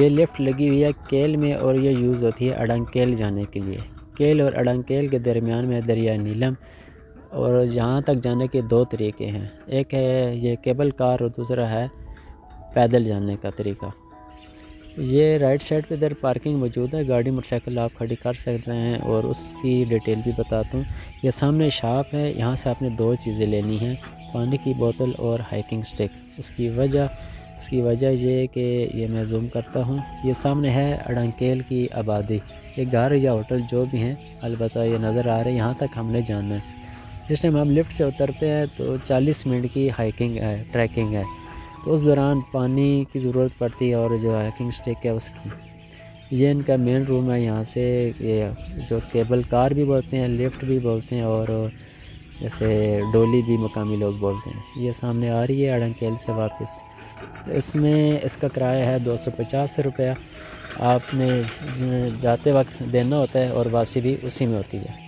ये लिफ्ट लगी हुई है केल में और ये यूज़ होती है अड़ंकेल जाने के लिए। केल और अड़ंकेल के दरमियान में दरिया नीलम, और यहाँ तक जाने के दो तरीके हैं, एक है ये केबल कार और दूसरा है पैदल जाने का तरीका। ये राइट साइड पे इधर पार्किंग मौजूद है, गाड़ी मोटरसाइकिल आप खड़ी कर सकते हैं और उसकी डिटेल भी बताता हूँ। ये सामने शॉप है, यहाँ से आपने दो चीज़ें लेनी हैं, पानी की बोतल और हाइकिंग स्टिक। उसकी वजह ये कि ये मैं जूम करता हूँ, ये सामने है अड़ंकेल की आबादी। ये घर या होटल जो भी हैं अलबत्ता ये नज़र आ रहे हैं, यहाँ तक हमने जाना है। जिस टाइम हम लिफ्ट से उतरते हैं तो 40 मिनट की हाइकिंग है, ट्रैकिंग है, तो उस दौरान पानी की ज़रूरत पड़ती है और जो हाइकिंग स्टिक है उसकी। ये इनका मेन रूम है, यहाँ से ये जो केबल कार भी बोलते हैं, लिफ्ट भी बोलते हैं और जैसे डोली भी मकामी लोग बोलते हैं। ये सामने आ रही है अड़ंकेल से वापस। इसमें इसका किराया है 250 रुपया, आपने जाते वक्त देना होता है और वापसी भी उसी में होती है।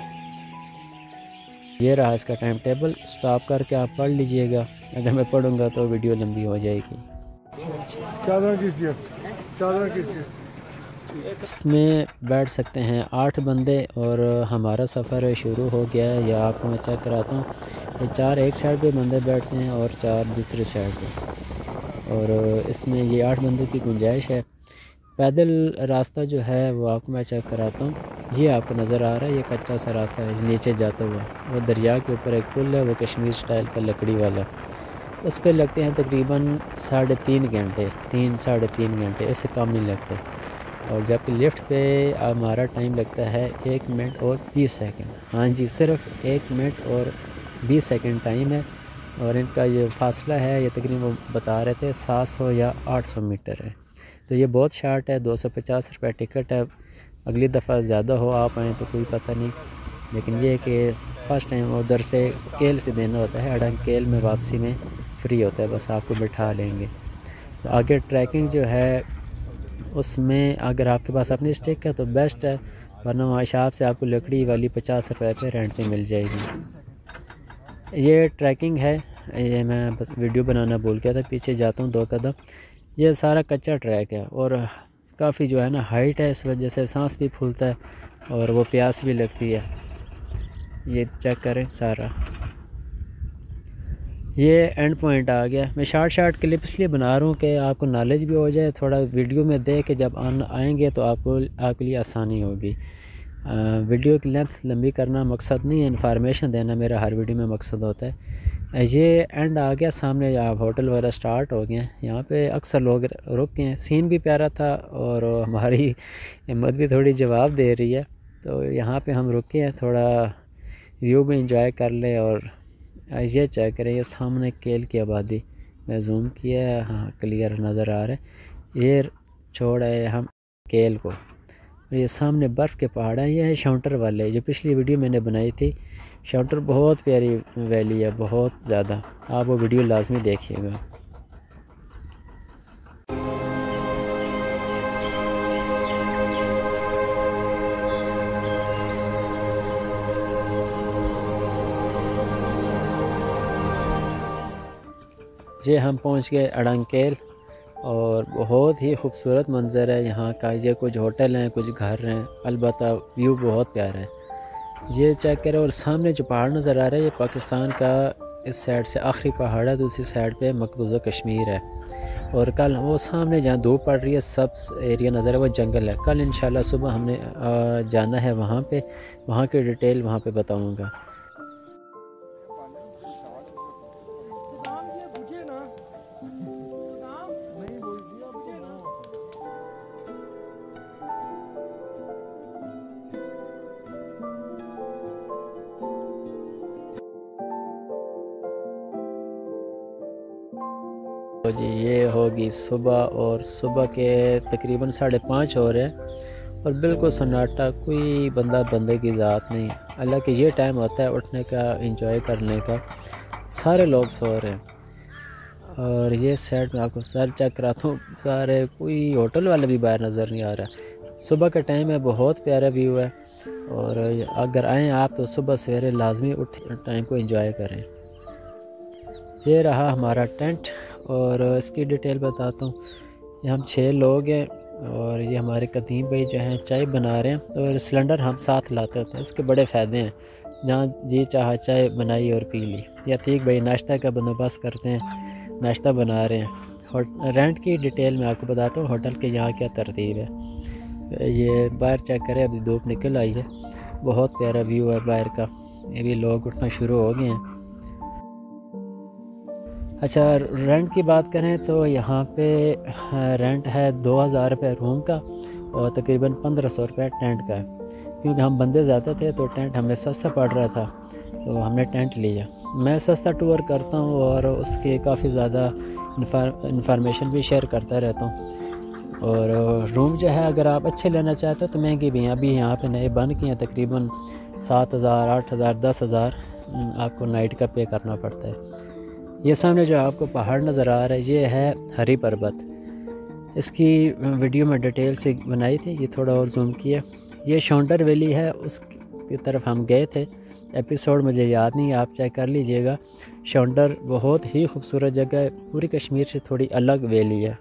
ये रहा इसका टाइम टेबल, स्टॉप करके आप पढ़ लीजिएगा, अगर मैं पढ़ूंगा तो वीडियो लंबी हो जाएगी। इसमें बैठ सकते हैं 8 बंदे और हमारा सफ़र शुरू हो गया है। या आपको मैं चेक कराता हूँ, ये 4 एक साइड पे बंदे बैठते हैं और 4 दूसरी साइड पे, और इसमें ये 8 बंदों की गुंजाइश है। पैदल रास्ता जो है वो आपको मैं चेक कराता हूँ। ये आपको नज़र आ रहा है, ये कच्चा सा रास्ता है नीचे जाता हुआ, वो दरिया के ऊपर एक पुल है, वो कश्मीर स्टाइल का लकड़ी वाला। उस पर लगते हैं तकरीबन 3.5 घंटे, 3-3.5 घंटे, इससे कम नहीं लगते। और जबकि लिफ्ट पे हमारा टाइम लगता है 1 मिनट और 20 सेकंड। हाँ जी, सिर्फ 1 मिनट और 20 सेकंड टाइम है। और इनका ये फासला है, ये तकरीबन बता रहे थे 700 या 800 मीटर है। तो ये बहुत शार्ट है, 250 रुपये टिकट है। अगली दफ़ा ज़्यादा हो आप आएँ तो कोई पता नहीं, लेकिन ये कि फ़र्स्ट टाइम उधर से केल से देना होता है, अड़ंकेल में वापसी में फ्री होता है, बस आपको बिठा लेंगे। तो आगे ट्रैकिंग जो है उसमें अगर आपके पास अपनी स्टिक है तो बेस्ट है, वरना वहाँ शॉप से आपको लकड़ी वाली 50 रुपये पे रेंट पे मिल जाएगी। ये ट्रैकिंग है, ये मैं वीडियो बनाना भूल गया था, पीछे जाता हूँ 2 कदम। ये सारा कच्चा ट्रैक है और काफ़ी जो है ना हाइट है, इस वजह से सांस भी फूलता है और वो प्यास भी लगती है। ये चेक करें सारा, ये एंड पॉइंट आ गया। मैं शार्ट क्लिप इसलिए बना रहा हूँ कि आपको नॉलेज भी हो जाए, थोड़ा वीडियो में देख के जब आएंगे तो आपके लिए आसानी होगी। वीडियो की लेंथ लंबी करना मकसद नहीं है, इन्फॉर्मेशन देना मेरा हर वीडियो में मकसद होता है। ये एंड आ गया, सामने आप होटल वगैरह स्टार्ट हो गए हैं, यहाँ पे अक्सर लोग रुक गए हैं। सीन भी प्यारा था और हमारी हिम्मत भी थोड़ी जवाब दे रही है, तो यहाँ पे हम रुके हैं, थोड़ा व्यू भी इंजॉय कर लें। और ये चेक करें, ये सामने केल की आबादी, मैं जूम किया है, हाँ क्लियर नज़र आ रहा है। ये छोड़ आए हम केल को, ये सामने बर्फ़ के पहाड़ हैं। ये है शाउंटर वाले, जो पिछली वीडियो मैंने बनाई थी। शाउंटर बहुत प्यारी वैली है, बहुत ज़्यादा, आप वो वीडियो लाजमी देखिएगा। ये हम पहुंच गए अड़ंकेल और बहुत ही खूबसूरत मंज़र है यहाँ का। ये कुछ होटल हैं, कुछ घर हैं, अलबत्ता व्यू बहुत प्यारा है। ये चेक करें, और सामने जो पहाड़ नज़र आ रहा है ये पाकिस्तान का इस साइड से आखिरी पहाड़ है, दूसरी साइड पे मकबूजा कश्मीर है। और कल वो सामने जहाँ धूप पड़ रही है सब एरिया नज़र है, वो जंगल है। कल इंशाल्लाह सुबह हमने जाना है वहाँ पे, वहाँ की डिटेल वहाँ पे बताऊँगा। तो जी ये होगी सुबह, और सुबह के तकरीबन 5:30 हो रहे हैं और बिल्कुल सन्नाटा, कोई बंदे की ज़ात नहीं। हालांकि ये टाइम होता है उठने का, एंजॉय करने का, सारे लोग सो रहे हैं। और ये साइड में आपको सर चेक कराता हूँ, सारे कोई होटल वाले भी बाहर नज़र नहीं आ रहा। सुबह का टाइम है, बहुत प्यारा व्यू है, और अगर आएँ आप तो सुबह सवेरे लाजमी उठ टाइम को एंजॉय करें। ये रहा हमारा टेंट और इसकी डिटेल बताता हूँ। ये हम 6 लोग हैं और ये हमारे कदीम भाई जो हैं चाय बना रहे हैं और सिलेंडर हम साथ लाते होते हैं। इसके बड़े फ़ायदे हैं, जहाँ जी चाह चाय बनाई और पी ली। या ठीक भाई नाश्ता का बंदोबस्त करते हैं, नाश्ता बना रहे हैं। रेंट की डिटेल मैं आपको बताता हूँ, होटल के यहाँ क्या तरतीब है। ये बाहर चेक करें, अभी धूप निकल आई है, बहुत प्यारा व्यू है बाहर का। ये भी लोग उठना शुरू हो गए हैं। अच्छा, रेंट की बात करें तो यहाँ पे रेंट है 2000 रुपये रूम का और तकरीबन 1500 रुपये टेंट का है। क्योंकि हम बंदे ज़्यादा थे तो टेंट हमें सस्ता पड़ रहा था, तो हमने टेंट लिया। मैं सस्ता टूर करता हूँ और उसके काफ़ी ज़्यादा इंफॉर्मेशन भी शेयर करता रहता हूँ। और रूम जो है अगर आप अच्छे लेना चाहते हो तो महंगे भी हैं। अभी यहाँ पे नए बन के हैं, तकरीबन 7000, 8000, 10,000 आपको नाइट का पे करना पड़ता है। ये सामने जो आपको पहाड़ नज़र आ रहा है ये है हरी पर्वत। इसकी वीडियो में डिटेल से बनाई थी, ये थोड़ा और जूम किया। ये शौंडर वैली है, उसकी तरफ हम गए थे। एपिसोड मुझे याद नहीं है, आप चेक कर लीजिएगा। शौंडर बहुत ही खूबसूरत जगह है, पूरी कश्मीर से थोड़ी अलग वैली है।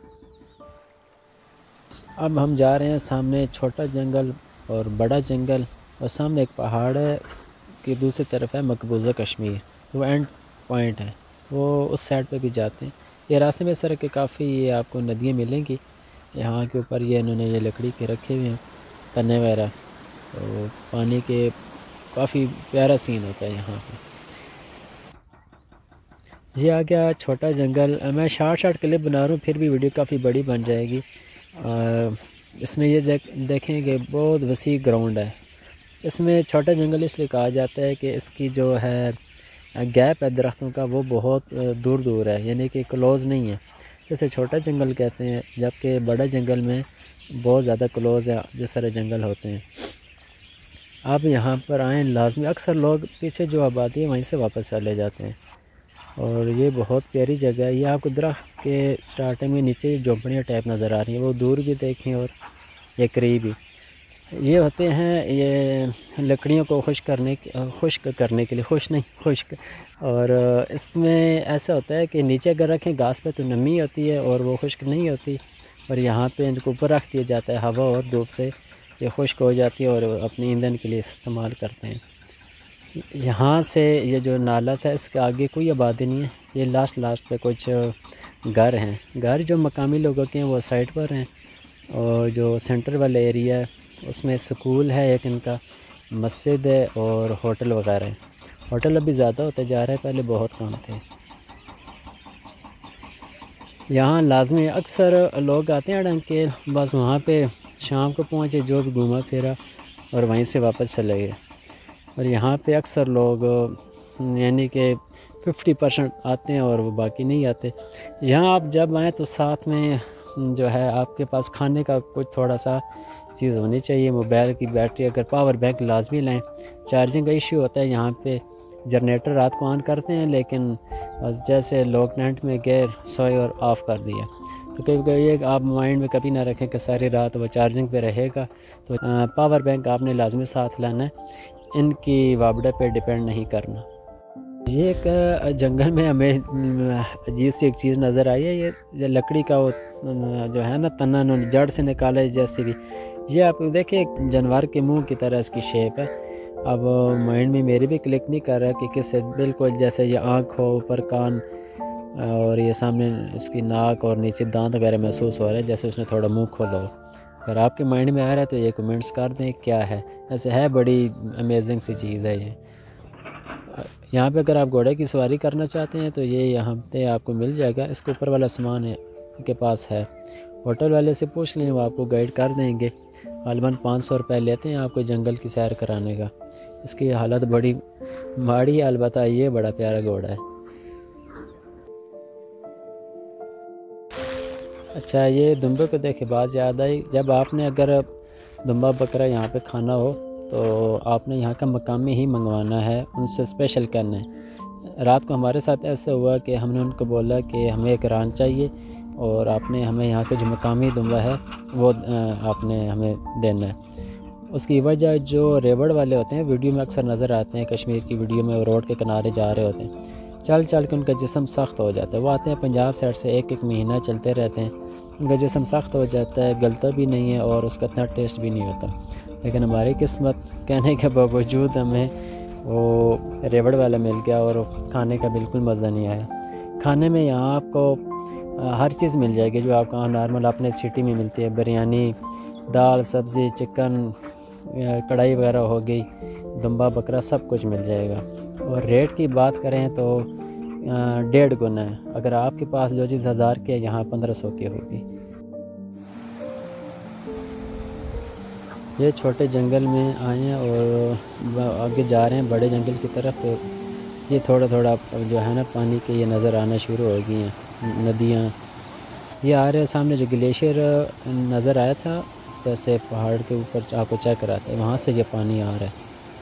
अब हम जा रहे हैं, सामने छोटा जंगल और बड़ा जंगल और सामने एक पहाड़ है, उसकी दूसरी तरफ है मकबूजा कश्मीर, वो एंड पॉइंट है, वो उस साइड पे भी जाते हैं। ये रास्ते में सड़क के काफ़ी ये आपको नदियाँ मिलेंगी। यहाँ के ऊपर ये इन्होंने ये लकड़ी के रखे हुए हैं तने वगैरह, तो पानी के काफ़ी प्यारा सीन होता है यहाँ पे। ये आ गया छोटा जंगल। मैं शॉर्ट क्लिप बना रहा हूँ, फिर भी वीडियो काफ़ी बड़ी बन जाएगी। इसमें ये देखें कि बहुत वसी ग्राउंड है। इसमें छोटा जंगल इसलिए कहा जाता है कि इसकी जो है गैप है दरख्तों का वो बहुत दूर दूर है, यानी कि क्लोज़ नहीं है, जैसे छोटा जंगल कहते हैं। जबकि बड़ा जंगल में बहुत ज़्यादा क्लोज़ है, जिस तरह जंगल होते हैं। आप यहाँ पर आएँ लाजमी। अक्सर लोग पीछे जो आबादी है वहीं से वापस चले जाते हैं। और ये बहुत प्यारी जगह है। ये आपको दरख्त के स्टार्टिंग में नीचे झोंपड़ियाँ टाइप नज़र आ रही हैं, वो दूर भी देखें और ये करीब भी। ये होते हैं ये लकड़ियों को खुश्क करने के लिए, खुश्क। और इसमें ऐसा होता है कि नीचे अगर रखें घास पे तो नमी होती है और वो खुश्क नहीं होती, और यहाँ पे इनको ऊपर रख दिया जाता है, हवा और धूप से ये खुश्क हो जाती है और अपनी ईंधन के लिए इस्तेमाल करते हैं। यहाँ से ये जो नाला सा है इसके आगे कोई आबादी नहीं है। ये लास्ट पे कुछ घर हैं। घर जो मकामी लोगों के हैं वो साइड पर हैं, और जो सेंटर वाला एरिया है उसमें स्कूल है एक, इनका मस्जिद है और होटल वगैरह है। होटल अभी ज़्यादा होता जा रहा है, पहले बहुत कम थे। यहाँ लाजमी अक्सर लोग आते हैं अड़ंकेल, बस वहाँ पे शाम को पहुँचे, जो भी घूमा फिरा और वहीं से वापस चले गए। और यहाँ पे अक्सर लोग यानी कि 50% आते हैं और वो बाकी नहीं आते। यहाँ आप जब आएँ तो साथ में जो है आपके पास खाने का कुछ थोड़ा सा चीज़ होनी चाहिए। मोबाइल की बैटरी, अगर पावर बैंक लाजमी लाएँ। चार्जिंग का इश्यू होता है यहाँ पे। जनरेटर रात को ऑन करते हैं, लेकिन बस जैसे लोग टेंट में गए सोए और ऑफ़ कर दिया। तो कभी ये आप माइंड में कभी ना रखें कि सारी रात वो चार्जिंग पे रहेगा। तो पावर बैंक आपने लाजमी साथ लाना है, इनकी वापडा पे डिपेंड नहीं करना। ये एक जंगल में हमें अजीब सी एक चीज़ नज़र आई है। ये लकड़ी का वो जो है ना तना जड़ से निकाला है जैसे भी। ये आप देखिए एक जानवर के मुंह की तरह इसकी शेप है। अब माइंड में मेरी भी क्लिक नहीं कर रहा कि किससे, बिल्कुल जैसे ये आँख हो, ऊपर कान और ये सामने इसकी नाक और नीचे दांत वगैरह महसूस हो रहा है, जैसे उसने थोड़ा मुँह खोला हो। अगर आपके माइंड में आ रहा है तो ये कमेंट्स कर दें क्या है। ऐसे है, बड़ी अमेजिंग सी चीज़ है ये। यहाँ पे अगर आप घोड़े की सवारी करना चाहते हैं तो ये यहाँ पे आपको मिल जाएगा। इसके ऊपर वाला सामान है के पास है। होटल वाले से पूछ लें, वो आपको गाइड कर देंगे। गालिबन 500 रुपये लेते हैं आपको जंगल की सैर कराने का। इसकी हालत बड़ी माड़ी है, अलबत्ता ये बड़ा प्यारा घोड़ा है। अच्छा, ये दुम्बे को देखे बात याद आई। जब आपने अगर दुम्बा बकरा यहाँ पे खाना हो तो आपने यहाँ का मकामी ही मंगवाना है, उनसे स्पेशल करना है। रात को हमारे साथ ऐसा हुआ कि हमने उनको बोला कि हमें एक रान चाहिए और आपने हमें यहाँ का जो मकामी दुम्बा है वो आपने हमें देना है। उसकी वजह जो रेवड़ वाले होते हैं, वीडियो में अक्सर नज़र आते हैं, कश्मीर की वीडियो में रोड के किनारे जा रहे होते हैं, चल चल के उनका जिस्म सख्त हो जाता है। वो आते हैं पंजाब साइड से, एक महीना चलते रहते हैं उनका जिस्म सख्त हो जाता है, गलता भी नहीं है और उसका इतना टेस्ट भी नहीं होता। लेकिन हमारी किस्मत कहने के बावजूद हमें वो रेवड़ वाला मिल गया और खाने का बिल्कुल मज़ा नहीं आया। खाने में यहाँ आपको हर चीज़ मिल जाएगी जो आपको नॉर्मल अपने सिटी में मिलती है। बिरयानी, दाल, सब्ज़ी, चिकन, कढ़ाई वगैरह हो गई, दुम्बा बकरा, सब कुछ मिल जाएगा। और रेट की बात करें तो 1.5 गुना है। अगर आपके पास जो चीज़ 1000 की है यहाँ 1500 की होगी। ये छोटे जंगल में आए हैं और आगे जा रहे हैं बड़े जंगल की तरफ। तो ये थोड़ा थोड़ा जो है ना पानी के ये नज़र आना शुरू हो गई हैं नदियाँ। ये आ रहे हैं सामने जो ग्लेशियर नज़र आया था, जैसे पहाड़ के ऊपर आपको चेक कराते हैं, वहाँ से ये पानी आ रहा है।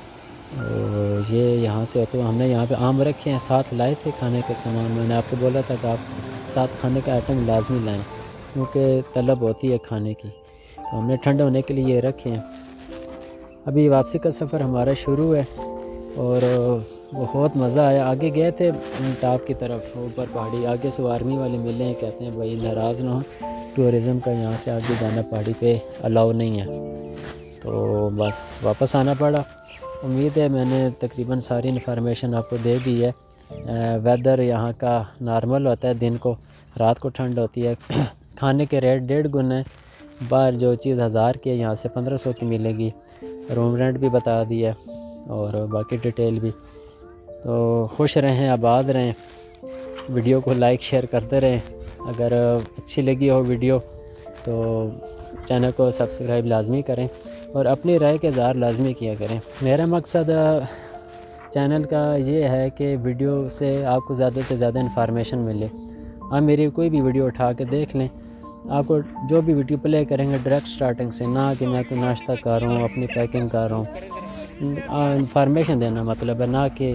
और ये यहाँ से होते हुए हमने यहाँ पे आम रखे हैं, साथ लाए थे खाने के सामान। मैंने आपको बोला था कि आप साथ खाने का आइटम लाजमी लाएं क्योंकि तलब होती है खाने की। तो हमने ठंडा होने के लिए ये रखे हैं। अभी वापसी का सफ़र हमारा शुरू है और बहुत मज़ा आया। आगे गए थे टॉप की तरफ, ऊपर पहाड़ी, आगे से आर्मी वाले मिले हैं, कहते हैं भाई नाराज़ ना हो, टूरिज़म का यहाँ से आगे जाना पहाड़ी पे अलाउ नहीं है। तो बस वापस आना पड़ा। उम्मीद है मैंने तकरीबन सारी इन्फॉर्मेशन आपको दे दी है। वेदर यहाँ का नॉर्मल होता है, दिन को, रात को ठंड होती है। खाने के रेट 1.5 गुना है। बाहर जो चीज़ 1000 की है यहाँ से 1500 की मिलेगी। रूम रेंट भी बता दिया और बाकी डिटेल भी। तो खुश रहें, आबाद रहें, वीडियो को लाइक शेयर करते रहें। अगर अच्छी लगी हो वीडियो तो चैनल को सब्सक्राइब लाजमी करें और अपनी राय के इज़हार लाजमी किया करें। मेरा मकसद चैनल का ये है कि वीडियो से आपको ज़्यादा से ज़्यादा इन्फॉर्मेशन मिले। आप मेरी कोई भी वीडियो उठा के देख लें, आपको जो भी वीडियो प्ले करेंगे डायरेक्ट स्टार्टिंग से, ना कि मैं कोई नाश्ता कर रहा हूँ, अपनी पैकिंग कर रहा हूँ। इंफॉर्मेशन देना मतलब है, ना कि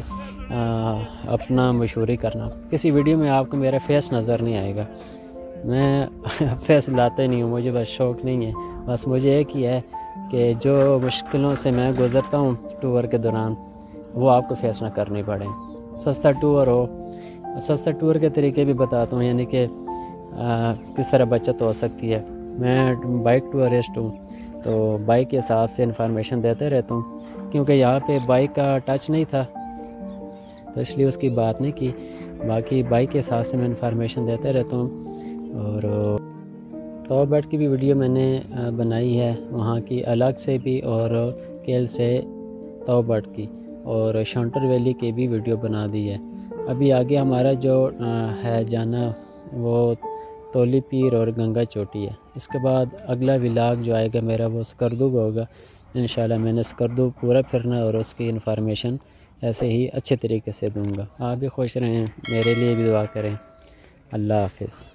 अपना मशहूरी करना। किसी वीडियो में आपको मेरा फेस नज़र नहीं आएगा। मैं फेस लाते नहीं हूँ, मुझे बस शौक़ नहीं है। बस मुझे एक ही है कि जो मुश्किलों से मैं गुज़रता हूँ टूर के दौरान, वो आपको फेस ना करनी पड़े। सस्ता टूर हो, सस्ता टूर के तरीके भी बताता हूँ, यानी कि किस तरह बचत हो सकती है। मैं बाइक टूरिस्ट हूँ तो बाइक के हिसाब से इन्फॉर्मेशन देते रहता हूँ, क्योंकि यहाँ पे बाइक का टच नहीं था तो इसलिए उसकी बात नहीं की। बाकी बाइक के हिसाब से मैं इन्फॉर्मेशन देते रहता हूँ। और तौबट की भी वीडियो मैंने बनाई है, वहाँ की अलग से भी, और केल से तौबट की और शंटर वैली की भी वीडियो बना दी है। अभी आगे हमारा जो है जाना वो तोली पीर और गंगा चोटी है। इसके बाद अगला व्लॉग जो आएगा मेरा वो स्कर्दू का होगा। इंशाल्लाह मैंने स्कर्दू पूरा फिरना और उसकी इन्फॉर्मेशन ऐसे ही अच्छे तरीके से दूंगा। आप भी खुश रहें, मेरे लिए भी दुआ करें। अल्लाह हाफ़िज़।